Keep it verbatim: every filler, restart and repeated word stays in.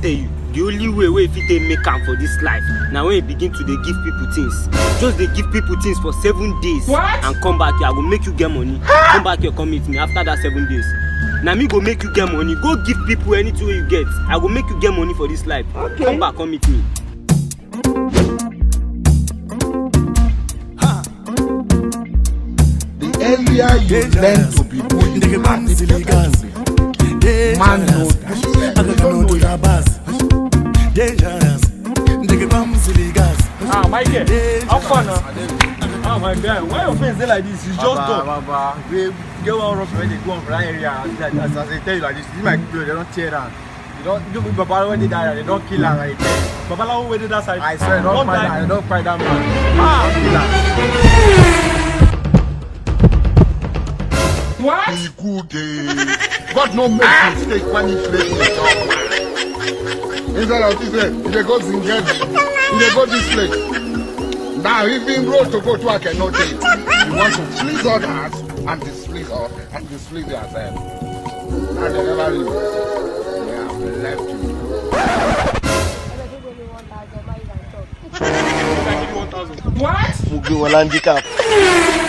tell you, the only way wey fit take make am for this life na when you begin to dey give people things. Just dey give people things for seven days. What? And come back here, I go make you get money. Come back here, come meet me after that seven days. Na me go make you get money. Go give people anything wey you get. I go make you get money for this life. Okay. Come back, come meet me. The earlier you learn to be bullied, the man is man know that. You don't know that. Ah, Michael, how fun now? Ah, my man, why your face like this? You just done. Baba, we get one rough when they go on for that area. As I tell you like this, this is my clothes, they don't tear down. They don't, you know, Baba, when they die, they don't kill her like that. Baba, how where did that side? I swear, don't fight that, don't fight that man. Ah, Don't kill her. what? Be good, eh? God no make mistake when he play with the top. Instead of this, eh, they go Zingedi, they go this place. Now even road to go to I cannot take. You want to please others and displease us and displease yourself. And they never leave. They have left you. What? Mugi wala handicap.